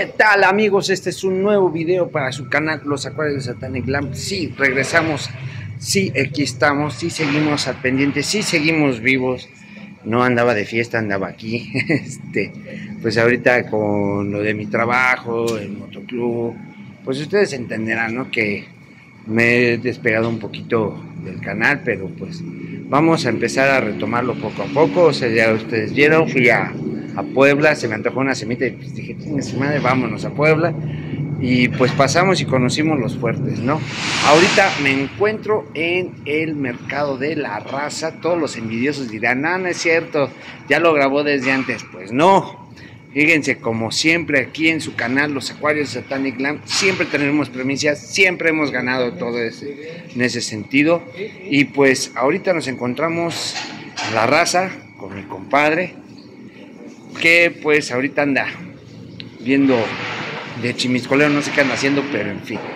¿Qué tal, amigos? Este es un nuevo video para su canal Los Acuarios de Satanic Lamp. Sí, regresamos, sí, aquí estamos, sí seguimos al pendiente, sí seguimos vivos. No andaba de fiesta, andaba aquí. Pues ahorita con lo de mi trabajo, el motoclub, pues ustedes entenderán, ¿no? Que me he despegado un poquito del canal, pero pues vamos a empezar a retomarlo poco a poco. O sea, ya ustedes vieron, fui a Puebla, se me antojó una semita y pues dije, madre, vámonos a Puebla. Y pues pasamos y conocimos los fuertes, ¿no? Ahorita me encuentro en el mercado de la raza. Todos los envidiosos dirán, no es cierto, ya lo grabó desde antes. Pues no, fíjense, como siempre aquí en su canal Los Acuarios de Satanic Lamp, siempre tenemos primicias, siempre hemos ganado todo en ese sentido. Y pues ahorita nos encontramos en la raza con mi compadre, que pues ahorita anda viendo de chimiscolero, no sé qué anda haciendo, pero en fin.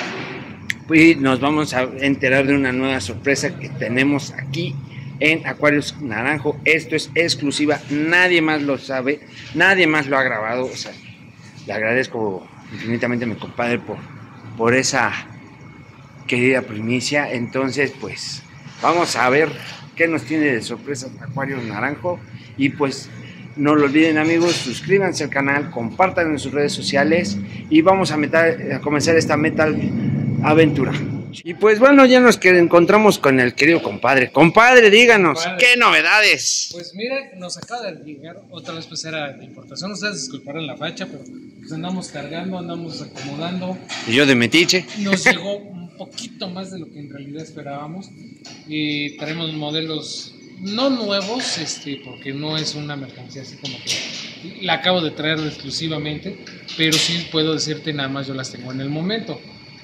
Y nos vamos a enterar de una nueva sorpresa que tenemos aquí en Acuarios Naranjo. Esto es exclusiva, nadie más lo sabe, nadie más lo ha grabado. O sea, le agradezco infinitamente a mi compadre por esa querida primicia. Entonces, pues, vamos a ver qué nos tiene de sorpresa Acuarios Naranjo. Y pues, no lo olviden, amigos, suscríbanse al canal, compartan en sus redes sociales y vamos a comenzar esta metal aventura. Y pues bueno, ya nos encontramos con el querido compadre. Compadre, díganos, ¿qué novedades? Pues mira, nos acaba de llegar, otra vez pues era de importación, ustedes disculparán la facha, pero pues andamos cargando, andamos acomodando. Y yo de metiche. Nos llegó un poquito más de lo que en realidad esperábamos. Y traemos modelos no nuevos, porque no es una mercancía así como que la acabo de traer exclusivamente, pero sí puedo decirte, nada más yo las tengo en el momento.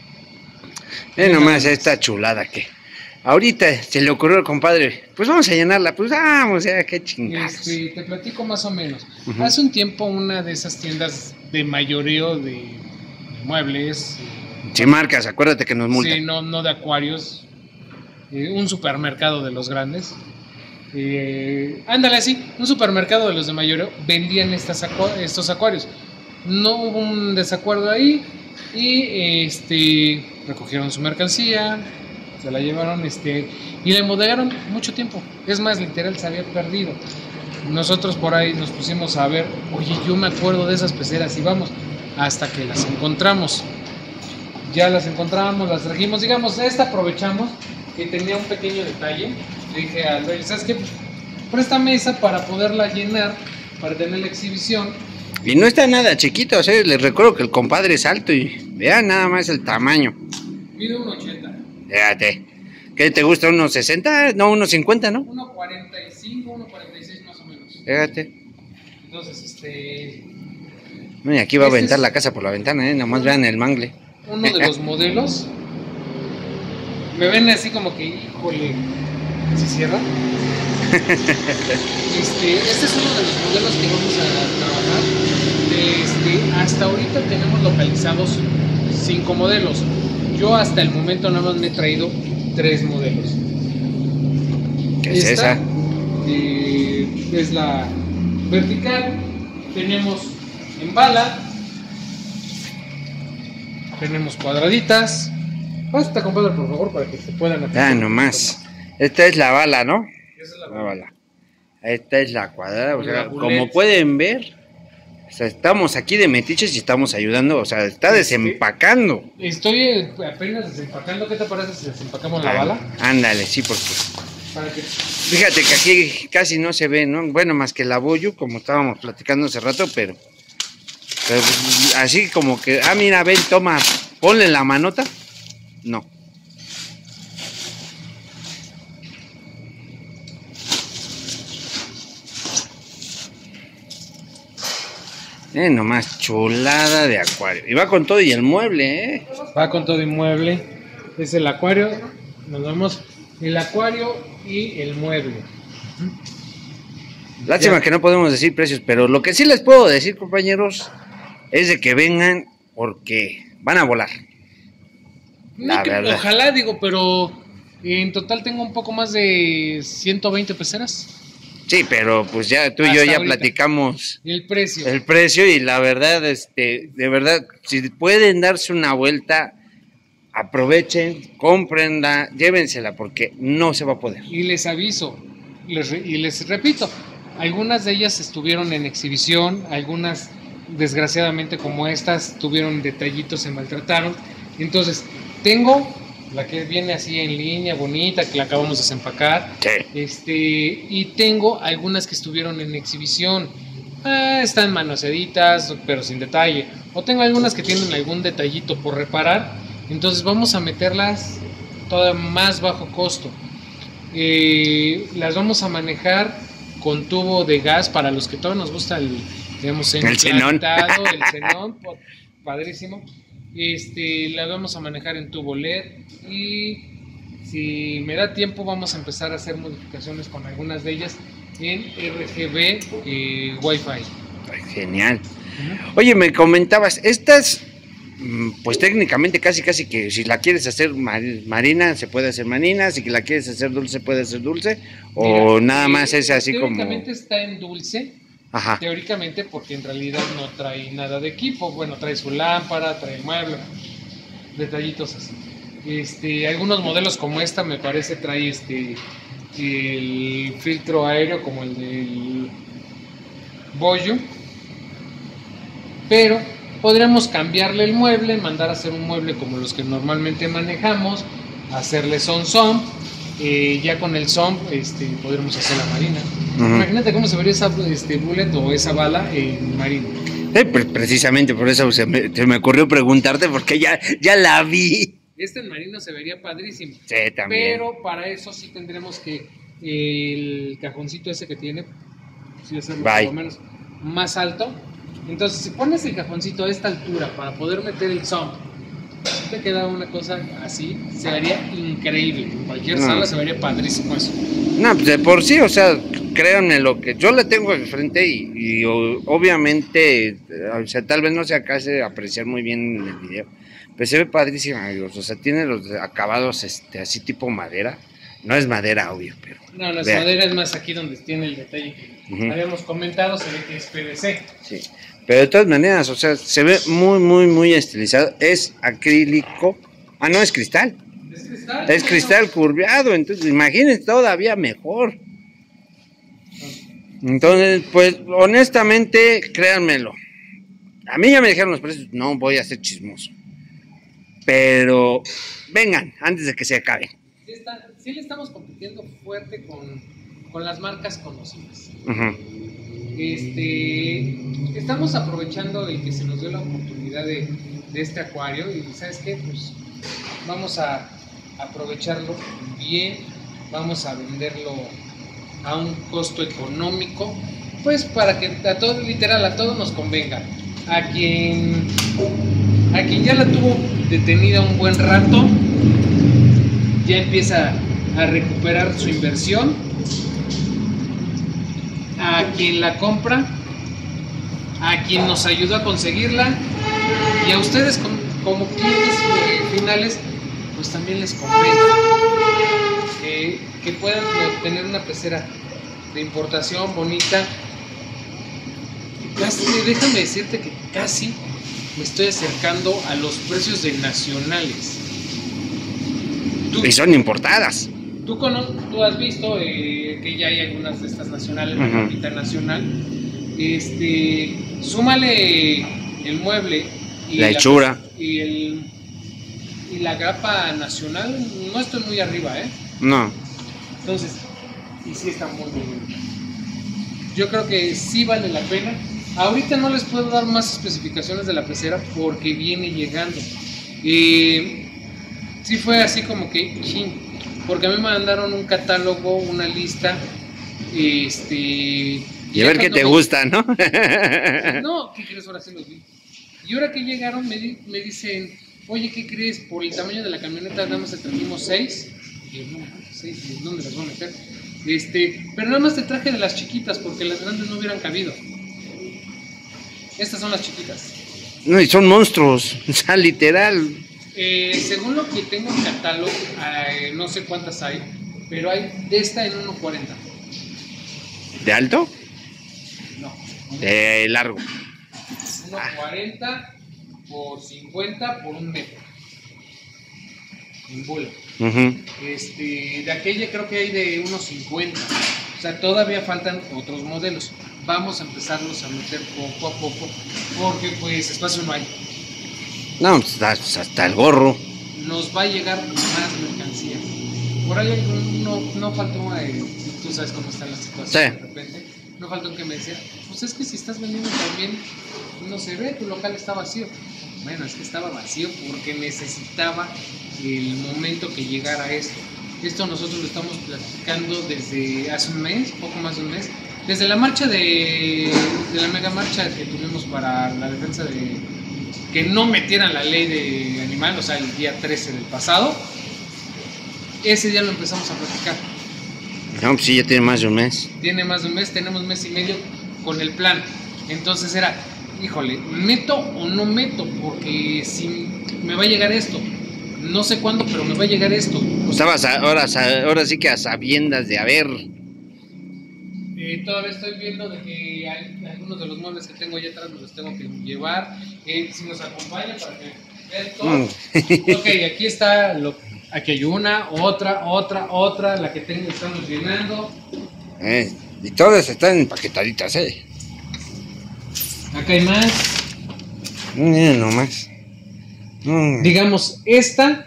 Nomás esta chulada que ahorita se le ocurrió al compadre, pues vamos a llenarla, pues vamos, ya qué chingados. Te platico más o menos. Hace un tiempo una de esas tiendas de mayoreo de muebles, sin marcas, acuérdate que nos multan. Sí, no de acuarios, un supermercado de los grandes. Ándale así, un supermercado de los de mayoreo vendían estos acuarios. No hubo un desacuerdo ahí y recogieron su mercancía, se la llevaron y la embodegaron mucho tiempo. Es más, literal se había perdido. Nosotros por ahí nos pusimos a ver, oye, yo me acuerdo de esas peceras y vamos, hasta que las encontramos. Ya las encontramos, las trajimos, digamos, aprovechamos que tenía un pequeño detalle. Le dije al dueño, ¿sabes qué? Préstame esa para poderla llenar, para tener la exhibición. Y no está nada chiquito, les recuerdo que el compadre es alto y vean nada más el tamaño. Mide 1.80. Fíjate, ¿qué te gusta? ¿Unos 60? No, unos 50, ¿no? 1.45, 1.46 más o menos. Fíjate. Entonces, y aquí va a aventar la casa por la ventana, nomás vean el mangle. Uno de los modelos. Me ven así como que, híjole, ¿se cierra? Este es uno de los modelos que vamos a trabajar. Hasta ahorita tenemos localizados 5 modelos. Yo hasta el momento nada más me he traído 3 modelos. ¿Qué es esa? Es la vertical. Tenemos en bala. Tenemos cuadraditas. Basta, compadre, por favor, para que se puedan aplicar. Nomás. Esta es la bala, ¿no? Esa es la bala. Esta es la cuadrada. O sea, bullet. como pueden ver, o sea, estamos aquí de metiches y estamos ayudando. O sea, está desempacando. Estoy apenas desempacando. ¿Qué te parece si desempacamos la bala? Ándale, sí, porque fíjate que aquí casi no se ve, ¿no? Bueno, más que la boyu, como estábamos platicando hace rato, pero así como que, mira, ven, toma, ponle la manota. No. Nomás chulada de acuario. Y va con todo y el mueble, Va con todo y mueble. Es el acuario. Nos vemos el acuario y el mueble. Lástima que no podemos decir precios, pero lo que sí les puedo decir, compañeros, es de que vengan porque van a volar. Ojalá, pero en total tengo un poco más de 120 peceras. Sí, pero pues ya tú y yo Hasta ya ahorita. platicamos El precio. el precio y la verdad, de verdad, si pueden darse una vuelta, aprovechen, cómprenla, llévensela porque no se va a poder. Y les aviso, les repito, algunas de ellas estuvieron en exhibición, algunas desgraciadamente como estas tuvieron detallitos, se maltrataron. Entonces, tengo la que viene así en línea, bonita, que la acabamos de desempacar. Sí. Y tengo algunas que estuvieron en exhibición. Están manoseaditas, pero sin detalle. O tengo algunas que tienen algún detallito por reparar. Entonces vamos a meterlas todo más bajo costo. Las vamos a manejar con tubo de gas para los que todavía nos gusta el xenón. el xenón, padrísimo. Las vamos a manejar en tubo LED y si me da tiempo vamos a empezar a hacer modificaciones con algunas de ellas en RGB Wi-Fi. Genial. Oye, me comentabas, estas, pues técnicamente casi que si la quieres hacer marina, se puede hacer marina, si la quieres hacer dulce, puede ser dulce, o mira, nada más es así como... Teóricamente está en dulce. Ajá. Teóricamente, porque en realidad no trae nada de equipo. Bueno, trae su lámpara, trae el mueble, detallitos así. Algunos modelos como esta me parece trae el filtro aéreo como el del Boyu, pero podríamos cambiarle el mueble, mandar a hacer un mueble como los que normalmente manejamos, hacerle son ya con el son podremos hacer la marina. Imagínate cómo se vería esa bullet o esa bala en marina. Precisamente por eso se me ocurrió preguntarte porque ya la vi. En marino se vería padrísimo. Sí, también. Pero para eso sí tendremos que el cajoncito ese que tiene, sí hacerlo por lo menos más alto. Entonces, si pones el cajoncito a esta altura para poder meter el son, te queda una cosa así, se vería increíble. En cualquier sala se vería padrísimo eso. No, pues de por sí, o sea, créanme lo que yo le tengo de frente y obviamente, o sea, tal vez no se alcance a apreciar muy bien en el video, pero se ve padrísimo, amigos. O sea, tiene los acabados así tipo madera. No es madera, obvio, pero... No es madera, es más aquí donde tiene el detalle que habíamos comentado, se ve que es PVC. Sí, pero de todas maneras, o sea, se ve muy estilizado. Es acrílico. Ah, no, es cristal. Es cristal curveado, entonces imagínense todavía mejor. Entonces, pues, honestamente, créanmelo. A mí ya me dijeron los precios, no voy a ser chismoso. Pero, vengan, antes de que se acabe. Sí le estamos compitiendo fuerte con las marcas conocidas. Estamos aprovechando el que se nos dio la oportunidad de este acuario y ¿sabes qué? Pues vamos a aprovecharlo bien, vamos a venderlo a un costo económico, pues para que a todo nos convenga. A quien ya la tuvo detenida un buen rato, ya empieza a recuperar su inversión. A quien la compra, a quien nos ayudó a conseguirla y a ustedes como clientes finales, pues también les conviene que puedan tener una pecera de importación bonita. Déjame decirte que casi me estoy acercando a los precios de nacionales. Y son importadas. Tú has visto que ya hay algunas de estas nacionales, la capita nacional. Súmale el mueble y la hechura y la grapa nacional, no estoy muy arriba, No. Entonces, y sí está muy bien. Yo creo que sí vale la pena. Ahorita no les puedo dar más especificaciones de la pecera porque viene llegando. Sí fue así como que porque a mí me mandaron un catálogo, una lista, y a ver qué te gusta, ¿no? No, ¿qué crees? Ahora sí los vi. Y ahora que llegaron me dicen, oye, ¿qué crees? Por el tamaño de la camioneta nada más te trajimos 6. Y yo, no, 6, ¿dónde las voy a meter? Pero nada más te traje de las chiquitas porque las grandes no hubieran cabido. Estas son las chiquitas. No, y son monstruos, o sea, literal. Según lo que tengo en catálogo, no sé cuántas hay, pero hay de esta en 1.40. ¿De alto? No. De largo. 1.40 por 50 por 1 metro. En bola. De aquella creo que hay de 1.50. O sea, todavía faltan otros modelos. Vamos a empezarlos a meter poco a poco, porque pues espacio no hay. No, pues hasta el gorro. Nos va a llegar más mercancía. Por ahí no faltó, tú sabes cómo están las situaciones, sí. De repente, no faltó que me decía, pues es que si estás vendiendo también, no se ve, tu local está vacío. Bueno, es que estaba vacío porque necesitaba el momento que llegara esto. Esto nosotros lo estamos platicando desde hace un mes, poco más de un mes, desde la marcha de la mega marcha que tuvimos para la defensa de que no metieran la ley de animal, o sea, el día 13 del pasado. Ese día lo empezamos a platicar. No, pues sí, ya tiene más de un mes. Tiene más de un mes, tenemos mes y medio con el plan. Entonces era, híjole, ¿meto o no meto? Porque si me va a llegar esto, no sé cuándo, pero me va a llegar esto. Estabas ahora sí que a sabiendas de haber. Todavía estoy viendo de que hay algunos de los muebles que tengo allá atrás me los tengo que llevar. Si nos acompaña para que vean todo. Ok, aquí está, aquí hay una, otra, la que estamos llenando. Y todas están empaquetaditas, Acá hay más. No más. Digamos, esta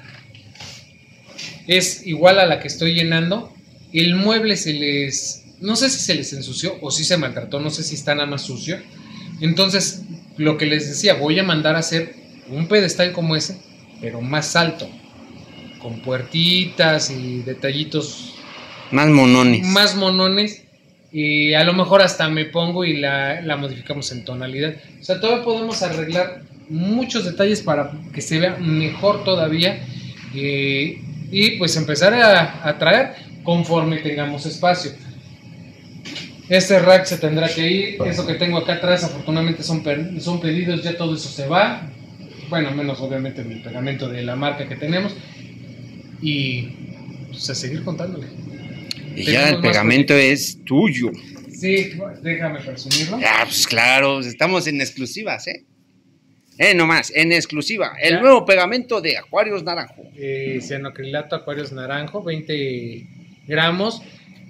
es igual a la que estoy llenando. El mueble no sé si se les ensució o si se maltrató, no sé si está nada más sucio. Entonces, lo que les decía, voy a mandar a hacer un pedestal como ese, pero más alto, con puertitas y detallitos más monones. Y a lo mejor hasta me pongo y la modificamos en tonalidad. O sea, todavía podemos arreglar muchos detalles para que se vea mejor todavía. Y pues empezar a traer conforme tengamos espacio. Este rack se tendrá que ir. Eso que tengo acá atrás afortunadamente son pedidos. Ya todo eso se va. Bueno, menos obviamente el pegamento de la marca que tenemos. Y pues a seguir contándole. Y ya el pegamento es tuyo. Sí, déjame presumirlo. Pues claro, estamos en exclusivas, nomás, en exclusiva. El nuevo pegamento de Acuarios Naranjo. Cianoacrilato Acuarios Naranjo, 20 gramos.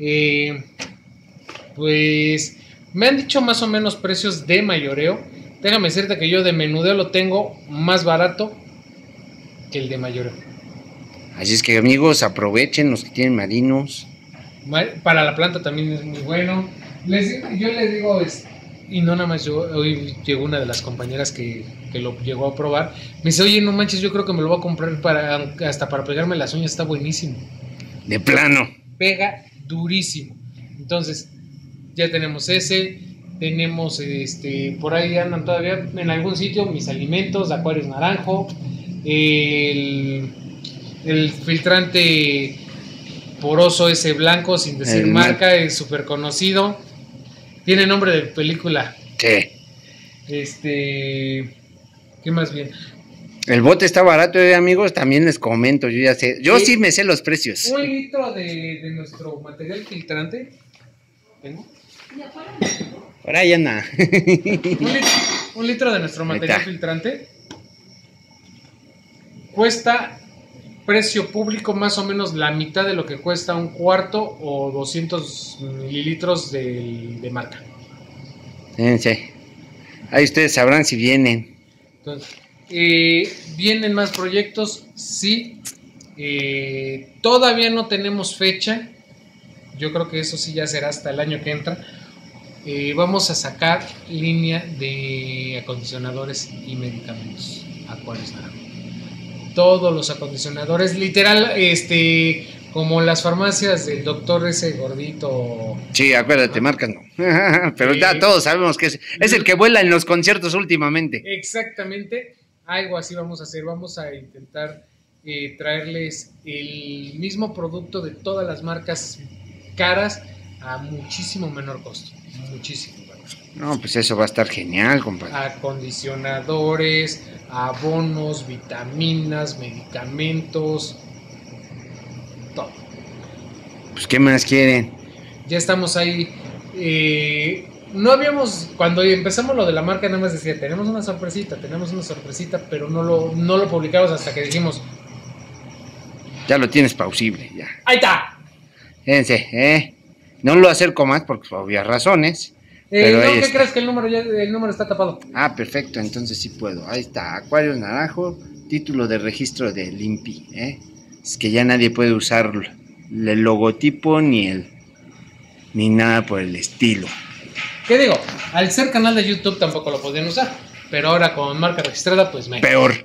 Pues me han dicho más o menos precios de mayoreo. Déjame decirte que yo de menudeo lo tengo más barato que el de mayoreo. Así es que amigos, aprovechen los que tienen marinos. Para la planta también es muy bueno. Yo les digo, y no nada más yo, hoy llegó una de las compañeras que lo llegó a probar. Me dice, oye, no manches, yo creo que me lo voy a comprar hasta para pegarme las uñas, está buenísimo. De plano. Pega durísimo. Entonces, ya tenemos ese. Tenemos, por ahí andan todavía en algún sitio mis alimentos de Acuarios Naranjo. El filtrante poroso ese blanco, sin decir marca, es súper conocido. Tiene nombre de película. Sí. ¿Qué más bien? El bote está barato, amigos, también les comento, yo ya sé. Yo sí me sé los precios. 1 litro de nuestro material filtrante. ¿Tengo? Por ahí anda. Un litro de nuestro material filtrante cuesta, precio público, más o menos la mitad de lo que cuesta un cuarto o 200 mililitros de marca. Sí. Ahí ustedes sabrán si vienen. Entonces, ¿vienen más proyectos? Sí. Todavía no tenemos fecha. Yo creo que eso sí ya será hasta el año que entra. Vamos a sacar línea de acondicionadores y medicamentos Acuarios Naranjo. Todos los acondicionadores, literal, como las farmacias del doctor ese gordito. Sí, acuérdate, marcas no. Pero ya todos sabemos que es el que vuela en los conciertos últimamente. Exactamente, algo así vamos a hacer. Vamos a intentar traerles el mismo producto de todas las marcas caras a muchísimo menor costo. Muchísimo menor. No, pues eso va a estar genial, compadre. Acondicionadores, abonos, vitaminas, medicamentos, todo. Pues, ¿qué más quieren? Ya estamos ahí no habíamos, cuando empezamos lo de la marca, nada más decía, tenemos una sorpresita, pero no lo publicamos hasta que dijimos, ya lo tienes plausible, ya. ¡ahí está! Fíjense, no lo acerco más porque por obvias razones. Pero no, ahí ¿qué está. crees que el número está tapado? Ah, perfecto, entonces sí puedo. Ahí está, Acuarios Naranjo, título de registro del INPI, Es que ya nadie puede usar el logotipo ni nada por el estilo. ¿Qué digo? Al ser canal de YouTube tampoco lo podían usar, pero ahora con marca registrada, pues peor.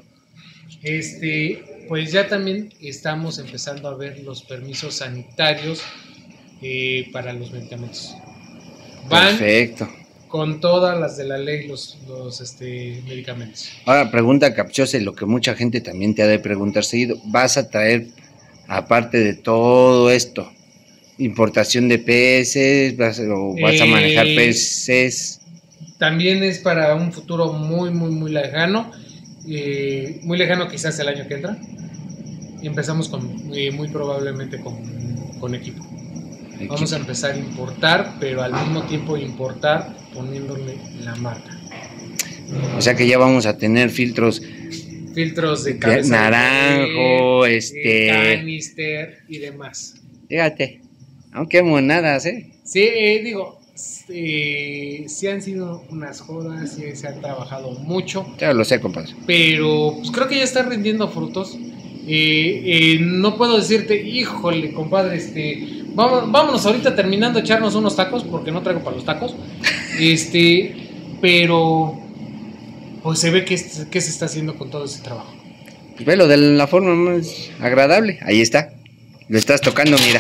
Pues ya también estamos empezando a ver los permisos sanitarios para los medicamentos. Van Perfecto. con todas las de la ley los medicamentos. Ahora, pregunta capciosa y lo que mucha gente también te ha de preguntar seguido. ¿Vas a traer, aparte de todo esto, importación de peces? ¿Vas a manejar peces? También es para un futuro muy, muy, muy lejano. Muy lejano, quizás el año que entra. Empezamos muy probablemente con equipo. Vamos a empezar a importar, pero al mismo tiempo importar poniéndole la marca. O sea que ya vamos a tener filtros de cabeza naranjo, canister y demás. Fíjate, aunque monadas, Sí, sí han sido unas jodas, sí se han trabajado mucho. Ya lo sé, compadre. Pero pues, creo que ya está rindiendo frutos. No puedo decirte, híjole, compadre, vámonos ahorita terminando a echarnos unos tacos, porque no traigo para los tacos. Pero pues se ve que se está haciendo con todo ese trabajo. Pues velo de la forma más agradable. Ahí está. Lo estás tocando, mira.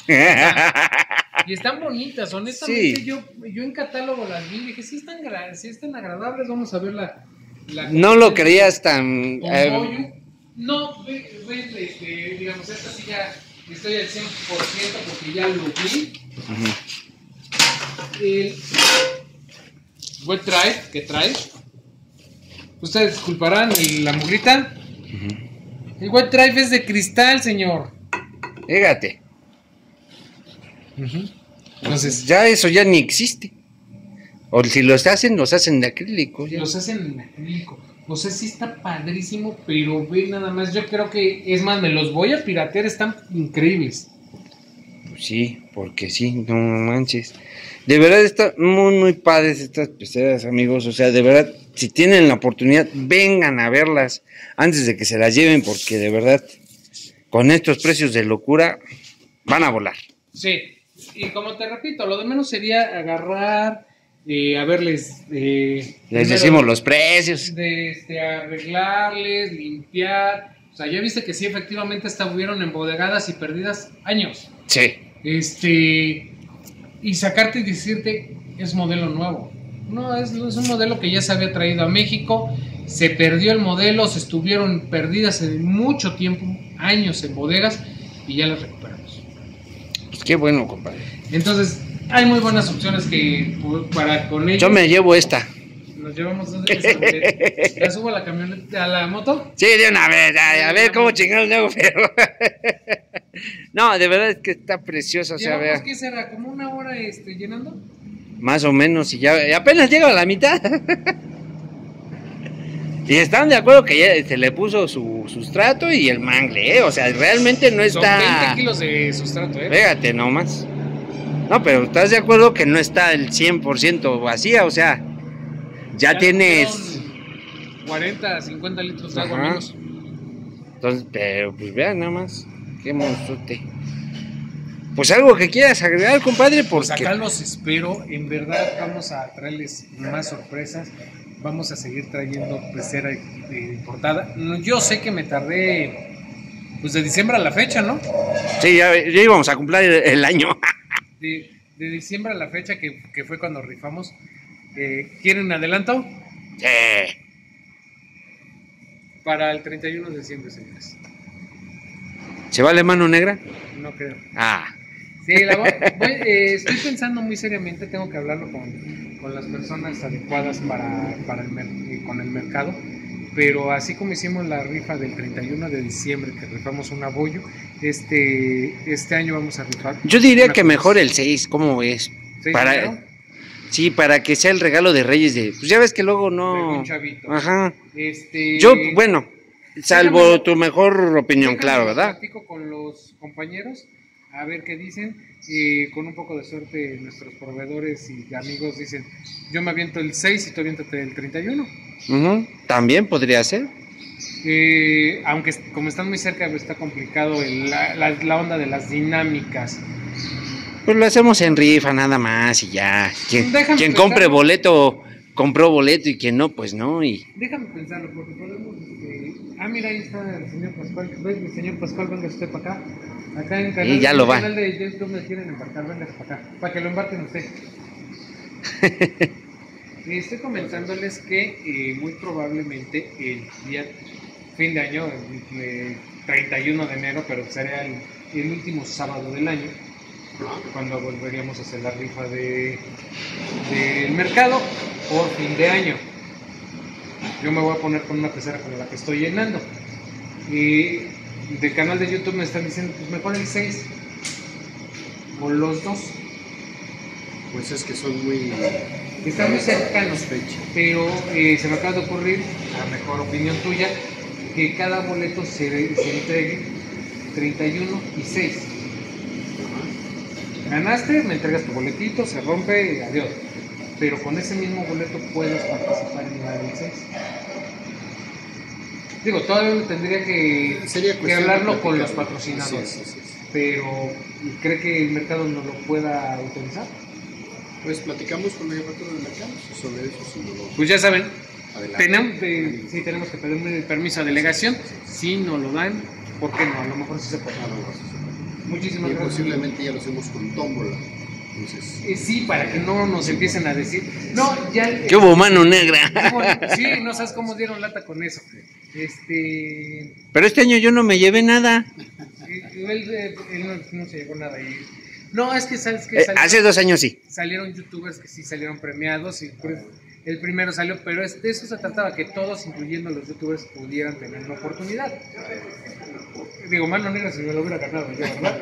Y están bonitas, honestamente. Sí. Yo en catálogo las vi y dije, sí están agradables, vamos a ver la no lo creías tan... No, digamos, esta sí ya estoy al 100% porque ya lo vi. El wet drive que trae, ustedes disculparán la mugrita. El wet drive es de cristal, señor. Fíjate. Entonces, ya eso ya ni existe. O si los hacen de acrílico. Ya. Los hacen en acrílico. O sea, sí está padrísimo, pero ve nada más. Yo creo que, es más, me los voy a piratear, están increíbles. Pues sí, porque sí, no manches. De verdad están muy, muy padres estas peceras, amigos. O sea, de verdad, si tienen la oportunidad, vengan a verlas antes de que se las lleven, porque de verdad, con estos precios de locura, van a volar. Sí, y como te repito, lo de menos sería agarrar... a verles les decimos los precios, arreglarles, limpiar. O sea, ya viste que sí, efectivamente estuvieron embodegadas y perdidas años. Sí. Y sacarte y decirte, es modelo nuevo. No, es un modelo que ya se había traído a México, se perdió el modelo, se estuvieron perdidas en mucho tiempo, años en bodegas, y ya las recuperamos. Pues qué bueno, compadre. Entonces, hay muy buenas opciones que para con ellos. Yo me llevo esta. Nos llevamos ¿Ya subo a la camioneta, a la moto? Sí, de una vez, a ver cómo chingados luego, pero... No, de verdad es que está preciosa, o sea, vea. ¿Qué será? ¿Como una hora llenando? Más o menos, y ya apenas llega a la mitad. Y están de acuerdo que ya se le puso su sustrato y el mangle, o sea, realmente no está... Son 20 kilos de sustrato, Fíjate nomás. No, pero ¿estás de acuerdo que no está el 100% vacía? O sea, ya tienes... 40, 50 litros de agua menos. Entonces, pero pues vean nada más. Qué monstruote. Pues algo que quieras agregar, compadre, porque... Pues acá los espero. En verdad vamos a traerles más sorpresas. Vamos a seguir trayendo pecera importada. Yo sé que me tardé pues de diciembre a la fecha, ¿no? Sí, ya íbamos a cumplir el año. De diciembre a la fecha que fue cuando rifamos. ¿Quieren adelanto? Para el 31 de diciembre, señores. ¿Se vale mano negra? No creo. Sí, estoy pensando muy seriamente, tengo que hablarlo con las personas adecuadas con el mercado, pero así como hicimos la rifa del 31 de diciembre, que rifamos un abollo, este año vamos a rifar. Yo diría que mejor el 6, ¿cómo ves? ¿6 para, de enero? sí, para que sea el regalo de Reyes de, pues ya ves que luego De no. un chavito. Ajá. Yo, bueno, salvo déjame- tu mejor opinión, déjame claro, lo ¿verdad? platico con los compañeros, a ver qué dicen. Con un poco de suerte, nuestros proveedores y amigos dicen: yo me aviento el 6 y tú aviéntate el 31. Ujú, también podría ser. Aunque como están muy cerca, está complicado la onda de las dinámicas. Pues lo hacemos en rifa nada más y ya. Quien Déjame compre pensarlo. boleto, compró boleto y quien no, pues no. Y Déjame pensarlo, porque podemos. Mira, ahí está el señor Pascual. Venga, señor Pascual, venga usted para acá. Acá en canal, ya lo en va. canal de YouTube me quieren embarcar, venga para acá. Para que lo embarquen usted. Estoy comentándoles que muy probablemente el día fin de año, el 31 de enero, pero sería el último sábado del año, cuando volveríamos a hacer la rifa del mercado por fin de año. Yo me voy a poner con una pecera como la que estoy llenando. Y del canal de YouTube me están diciendo: pues mejor el 6 o los dos. Pues es que son muy... Están muy cercanos, fecha. pero se me acaba de ocurrir, a mejor opinión tuya, que cada boleto se entregue 31 y 6. Ganaste, me entregas tu boletito, se rompe, adiós. Pero con ese mismo boleto puedes participar en la del 6. Digo, todavía tendría que hablarlo con los patrocinadores. Sí. Pero ¿cree que el mercado no lo pueda autorizar? Pues platicamos con el jefatura del mercado sobre eso. Si no lo... Pues ya saben, Adelante. tenemos que pedir el permiso de delegación. Si no lo dan, ¿por qué no? A lo mejor sí se puede. Muchísimas Y gracias. posiblemente ya lo hacemos con tómbola. Entonces, Sí, para que no nos empiecen a decir, no, ya. ¿Qué hubo, mano negra? Sí, no sabes cómo dieron lata con eso. Pero este año yo no me llevé nada. Él no se llevó nada ahí. No, es que sabes que Hace 2 años sí. salieron youtubers que sí salieron premiados y pues, el primero salió, pero de eso se trataba, que todos, incluyendo los youtubers, pudieran tener una oportunidad. Digo, mano negra si me lo hubiera ganado yo, ¿verdad?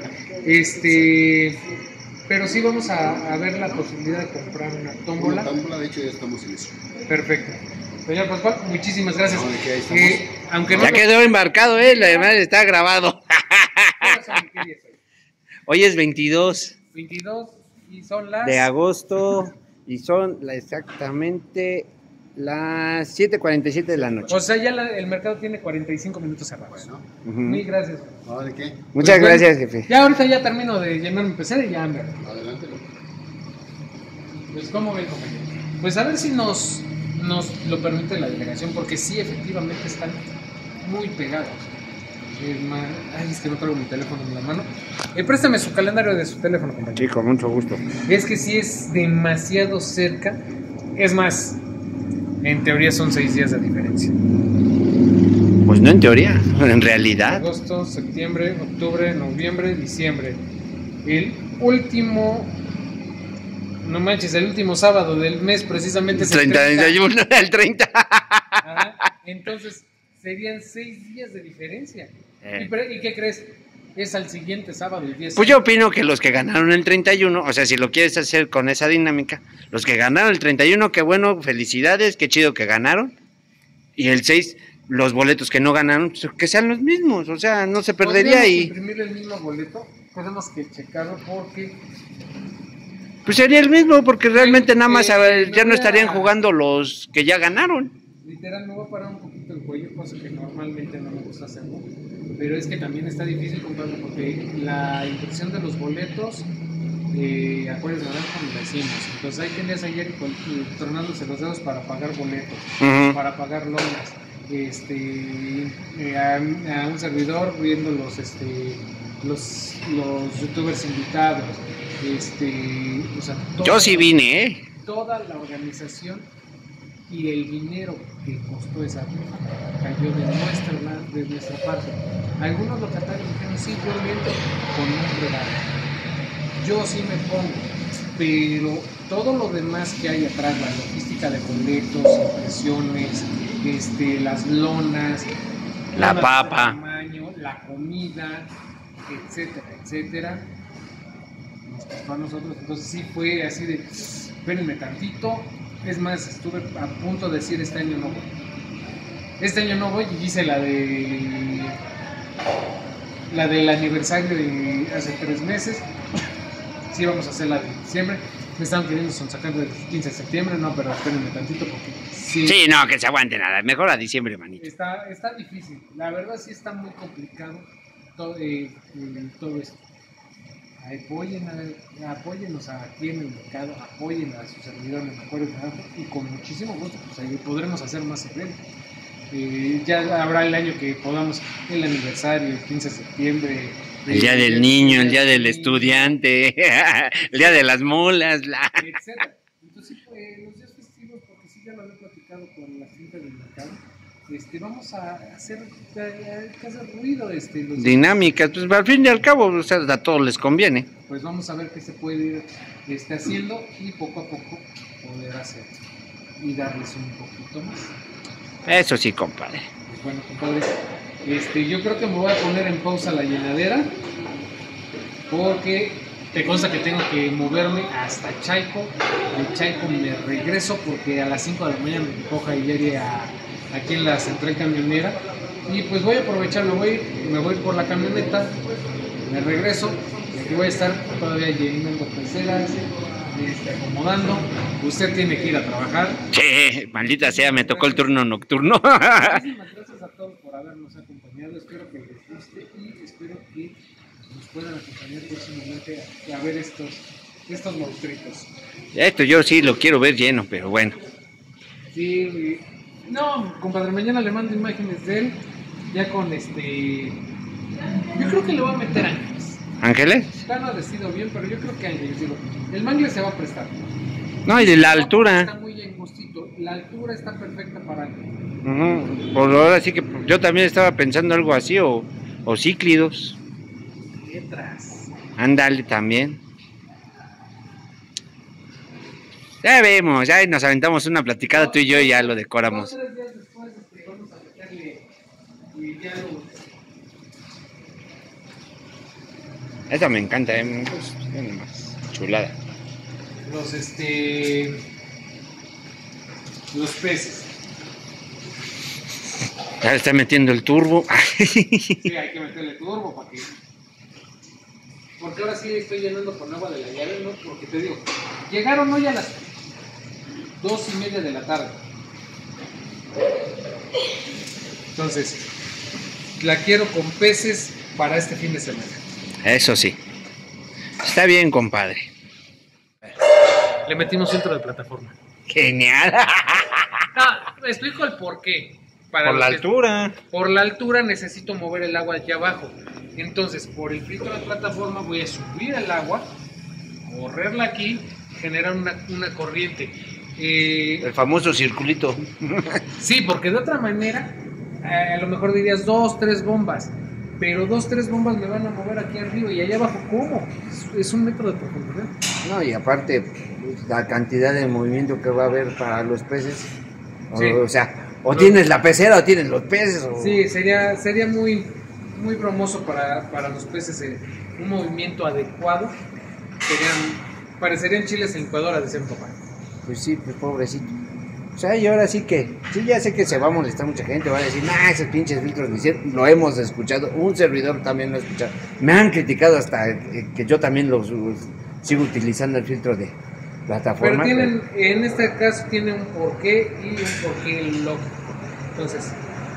Pero sí vamos a ver la posibilidad de comprar una tómbola. de hecho ya estamos en eso. Perfecto. Señor Pascual, muchísimas gracias. No, ¿de qué? Ahí estamos. Aunque no Ya quedó embarcado, además está grabado. ¿Qué día es hoy? Hoy es 22 22 y son las... de agosto y son exactamente las 7:47 de la noche. O sea, ya el mercado tiene 45 minutos cerrados. Bueno, Ujú. Mil gracias. ¿no? ¿De qué? Muchas Pues, gracias, bueno, jefe. Ya ahorita ya termino de llenar mi pecera y ya me... Adelante. Pues, ¿cómo ven, compañero? Pues a ver si nos lo permite la delegación, porque sí, efectivamente están muy pegados. Ay, es que no traigo mi teléfono en la mano. Préstame su calendario de su teléfono, compañero. Sí, con mucho gusto. Es que sí es demasiado cerca. Es más, en teoría son 6 días de diferencia. Pues no en teoría, en realidad. Agosto, septiembre, octubre, noviembre, diciembre. El último... No manches, el último sábado del mes precisamente es el 31, el 30. Ajá. Entonces serían 6 días de diferencia. ¿Y qué crees? Es al siguiente sábado, el 10. Pues yo opino que los que ganaron el 31, o sea, si lo quieres hacer con esa dinámica, los que ganaron el 31, qué bueno, felicidades, qué chido que ganaron. Y el 6, los boletos que no ganaron, pues, que sean los mismos, o sea, no se perdería ¿Podríamos y imprimir el mismo boleto? Tenemos que checarlo porque... pues sería el mismo, porque realmente nada más ya no voy estarían a- jugando los que ya ganaron. Literal, me voy a parar un poquito el cuello, cosa que normalmente no me gusta hacerlo. Pero es que también está difícil comprarlo porque la impresión de los boletos, acuérdense, ¿verdad? Como lo decimos. Entonces ahí tenías ayer tronándose los dedos para pagar boletos, Ujú. para pagar lonas. A un servidor viendo los youtubers invitados. O sea, Yo sí vine, toda la organización y el dinero que costó esa rifa cayó de nuestra parte. Algunos locatarios dijeron: sí, yo le entro con un regalo, yo sí me pongo, pero todo lo demás que hay atrás, la logística de boletos, impresiones, las lonas, La lonas de papa. tamaño, la comida, etcétera, etcétera, nos costó costó a nosotros. Entonces sí fue así de, espérenme tantito. Es más, estuve a punto de decir este año no voy. Este año no voy y hice la del aniversario de hace 3 meses. Sí, vamos a hacer la de diciembre. Me estaban queriendo sacar del 15 de septiembre, no, pero espérenme tantito porque sí. Sí, no, que se aguante nada. Mejor a diciembre, manito. Está difícil. La verdad sí está muy complicado todo esto. Apóyennos aquí en el mercado, apoyen a su servidor en el Acuario Naranjo y con muchísimo gusto pues ahí podremos hacer más eventos. Ya habrá el año que podamos, el aniversario, el 15 de septiembre. El día del niño, el día del estudiante, el día de las mulas, etcétera. Entonces, los días festivos, porque sí ya lo había platicado con la gente del mercado, vamos a hacer ruido. Dinámicas, pues al fin y al cabo, o sea, a todos les conviene. Pues vamos a ver qué se puede ir haciendo y poco a poco poder hacer y darles un poquito más. Eso sí, compadre. Pues bueno, compadre, yo creo que me voy a poner en pausa la llenadera porque te consta que tengo que moverme hasta Chalco. De Chalco me regreso porque a las 5 de la mañana me coja y llegue aquí en la central camionera y pues voy a aprovechar, me voy por la camioneta, me regreso y aquí voy a estar todavía llenando peceras, acomodando. Usted tiene que ir a trabajar. Sí, maldita sea, me tocó el turno nocturno. Muchísimas gracias a todos por habernos acompañado, espero que les guste y espero que nos puedan acompañar próximamente a ver estos monstruitos. Esto yo sí lo quiero ver lleno, pero bueno. Sí, no, compadre, mañana le mando imágenes de él, ya con yo creo que le voy a meter ángeles. ¿Ángeles? Está no decidido bien, pero yo creo que ángeles, digo, el mangle se va a prestar. No, y de la altura. Está muy angostito, la altura está perfecta para ángeles. Por ahora sí que yo también estaba pensando algo así, o cíclidos. Letras. Ándale también. Ya vemos, ya nos aventamos una platicada tú y yo y ya lo decoramos. 3 días después vamos a meterle y ya lo... Esta me encanta, pues, más chulada. Los peces. Ya le está metiendo el turbo. Sí, hay que meterle turbo para que... Porque ahora sí estoy llenando con agua de la llave, ¿no? Porque te digo, llegaron hoy a las 2:30 de la tarde. Entonces, la quiero con peces para este fin de semana. Eso sí. Está bien, compadre. Le metimos centro de plataforma. Genial. No, me explico el por qué. Por la altura. Por la altura necesito mover el agua aquí abajo. Entonces, por el filtro de plataforma voy a subir el agua, correrla aquí, generar una corriente. El famoso circulito. Sí, porque de otra manera, a lo mejor dirías 2, 3 bombas. Pero 2, 3 bombas me van a mover aquí arriba y allá abajo, ¿cómo? Es 1 metro de profundidad. No, y aparte, la cantidad de movimiento que va a haber para los peces. Sí. O sea, o tienes la pecera o tienes los peces. O... Sí, sería muy bromoso para los peces un movimiento adecuado. Parecerían chiles en licuadora, decía mi papá. Pues sí, pues pobrecito. O sea, y ahora sí que, sí, ya sé que se va a molestar mucha gente, va a decir, nah, esos pinches filtros ni siquiera lo hemos escuchado, un servidor también lo ha escuchado. Me han criticado hasta que yo también sigo utilizando el filtro de plataforma. Pero en este caso tiene un porqué y un porqué lógico. Entonces,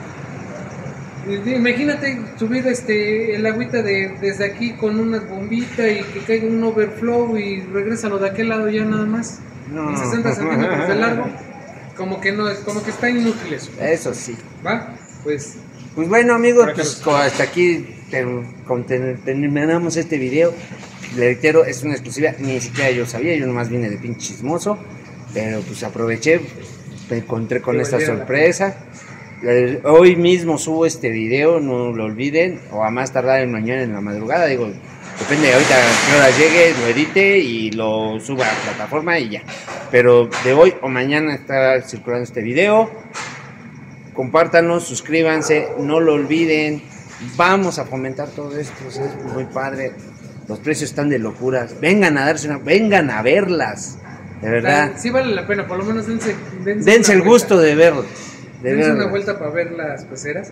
imagínate subir el agüita desde aquí con una bombita y que caiga un overflow y regrésalo de aquel lado ya nada más. No. En 60 centímetros de largo. Como que no es, como que está inútil eso. Eso sí. ¿Va? Pues bueno, amigos, pues hasta aquí terminamos este video. Le reitero, es una exclusiva, ni siquiera yo sabía, yo nomás vine de pinche chismoso, pero pues aproveché, me encontré con esta sorpresa. Hoy mismo subo este video, no lo olviden, o a más tardar en mañana en la madrugada, digo, depende de ahorita a qué hora llegue, lo edite y lo suba a la plataforma y ya. Pero de hoy o mañana está circulando este video. Compártanlo, suscríbanse, no lo olviden. Vamos a fomentar todo esto, es muy padre. Los precios están de locuras. Vengan a darse vengan a verlas. De verdad. Sí vale la pena, por lo menos dense el gusto de verlas. Dense una vuelta para ver las peceras.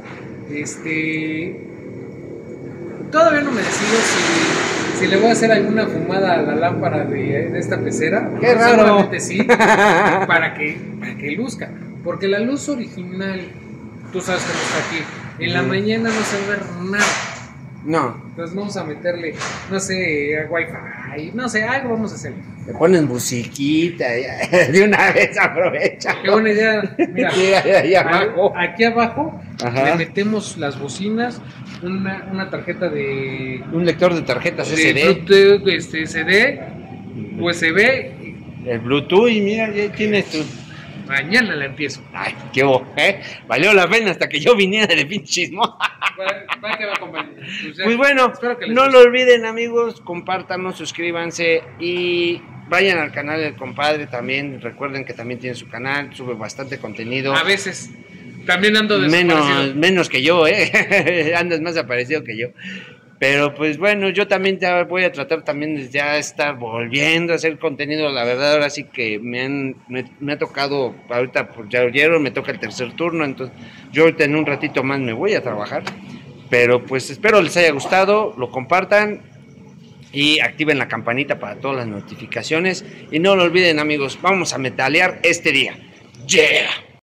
Todavía no me decido si le voy a hacer alguna fumada a la lámpara de esta pecera. ¡Qué raro! Seguramente sí, para que luzca. Porque la luz original, tú sabes que no está aquí. En la mañana no se va a ver nada. No. Entonces vamos a meterle, no sé, wifi, no sé, algo vamos a hacer. Le ponen musiquita, ya, de una vez aprovecha. Qué buena idea. Mira, ahí abajo. Aquí abajo Ajá. le metemos las bocinas, una tarjeta de Un lector de tarjetas SD. Bluetooth, CD, USB. El Bluetooth, y mira, ya tienes tu. Mañana la empiezo. Ay, qué bo, valió la pena hasta que yo viniera de pinchismo. Va que va, compañero. Pues bueno, no lo olviden, amigos, compártanos, suscríbanse y vayan al canal del compadre también. Recuerden que también tiene su canal, sube bastante contenido. A veces también ando desaparecido. Menos que yo, andas más aparecido que yo. Pero pues bueno, yo también ya voy a tratar también de ya estar volviendo a hacer contenido. La verdad, ahora sí que me ha tocado, ahorita pues ya oyeron, me toca el tercer turno, entonces yo ahorita en un ratito más me voy a trabajar. Pero pues espero les haya gustado, lo compartan y activen la campanita para todas las notificaciones. Y no lo olviden, amigos, vamos a metalear este día. ¡Yeah!